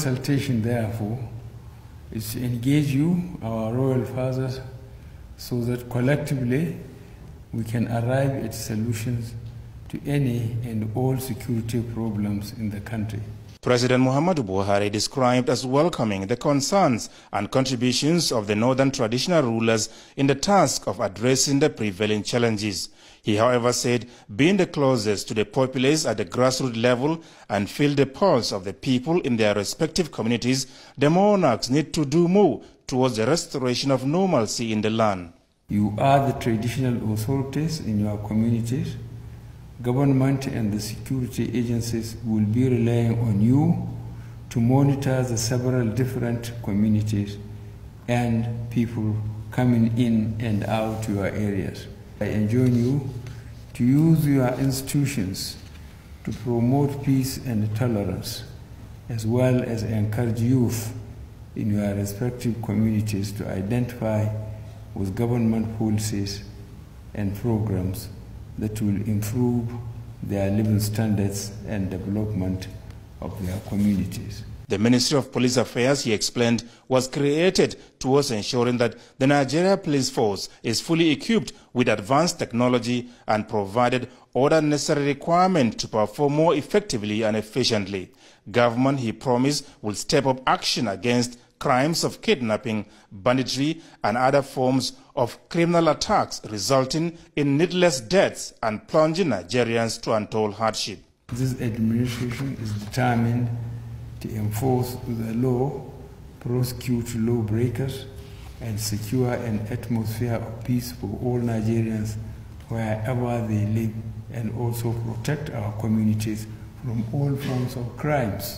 consultation, therefore, is to engage you, our royal fathers, so that collectively we can arrive at solutions to any and all security problems in the country. President Muhammadu Buhari described as welcoming the concerns and contributions of the northern traditional rulers in the task of addressing the prevailing challenges. He, however, said being the closest to the populace at the grassroots level and feel the pulse of the people in their respective communities, the monarchs need to do more towards the restoration of normalcy in the land. You are the traditional authorities in your communities. Government and the security agencies will be relying on you to monitor the several different communities and people coming in and out your areas. I enjoin you to use your institutions to promote peace and tolerance, as well as encourage youth in your respective communities to identify with government policies and programs that will improve their living standards and development of their communities. The Ministry of Police Affairs, he explained, was created towards ensuring that the Nigeria Police Force is fully equipped with advanced technology and provided all the necessary requirements to perform more effectively and efficiently. Government, he promised, will step up action against crimes of kidnapping, banditry, and other forms of criminal attacks resulting in needless deaths and plunging Nigerians to untold hardship. This administration is determined to enforce the law, prosecute lawbreakers, and secure an atmosphere of peace for all Nigerians wherever they live, and also protect our communities from all forms of crimes.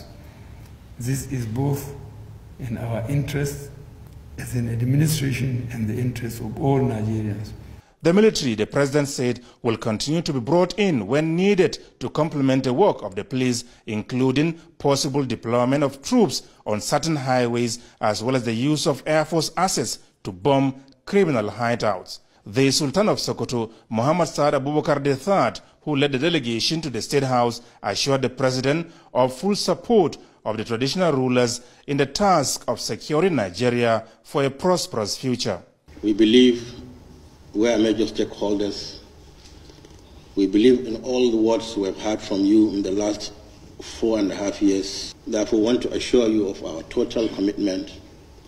This is both in our interest as an administration and the interest of all Nigerians. The military, the president said, will continue to be brought in when needed to complement the work of the police, including possible deployment of troops on certain highways, as well as the use of Air Force assets to bomb criminal hideouts. The Sultan of Sokoto, Muhammad Saad Abubakar III, who led the delegation to the State House, assured the president of full support of the traditional rulers in the task of securing Nigeria for a prosperous future. We believe we are major stakeholders. We believe in all the words we have heard from you in the last 4.5 years. Therefore, we want to assure you of our total commitment,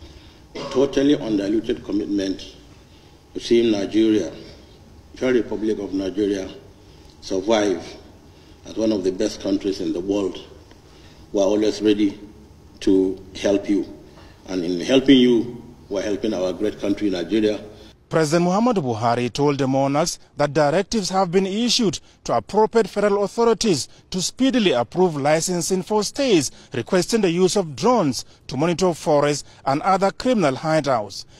totally undiluted commitment to seeing Nigeria, the Republic of Nigeria, survive as one of the best countries in the world. We are always ready to help you. And in helping you, we are helping our great country, Nigeria. President Muhammadu Buhari told the monarchs that directives have been issued to appropriate federal authorities to speedily approve licensing for states requesting the use of drones to monitor forests and other criminal hideouts.